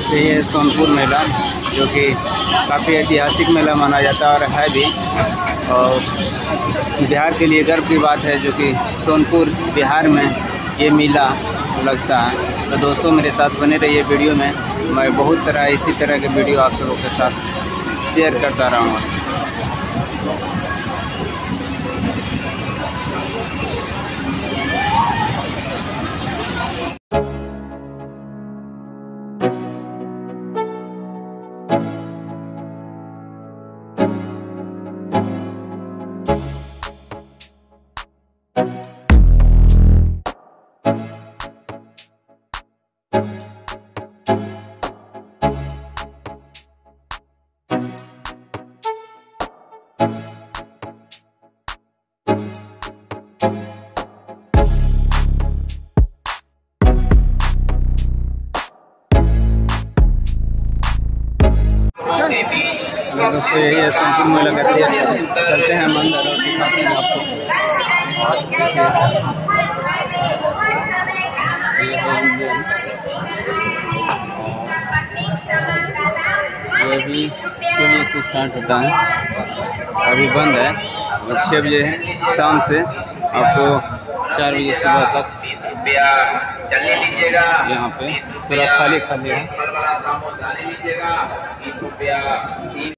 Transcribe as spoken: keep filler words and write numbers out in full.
ये सोनपुर मेला जो कि काफ़ी ऐतिहासिक मेला माना जाता है और है भी, और बिहार के लिए गर्व की बात है जो कि सोनपुर बिहार में ये मेला लगता है। तो दोस्तों मेरे साथ बने रहिए वीडियो में, मैं बहुत तरह इसी तरह के वीडियो आप सबों के साथ शेयर करता रहूँगा। दोस्तों यही है सोनपुर मेला का थिएटर। चलते हैं हम अंदर और दिखाते हैं आपको। ये भी छः बजे से स्टार्ट होता है, अभी बंद है। और छः बजे शाम से आपको चार बजे सुबह तक यहाँ पे पूरा खाली खाली है।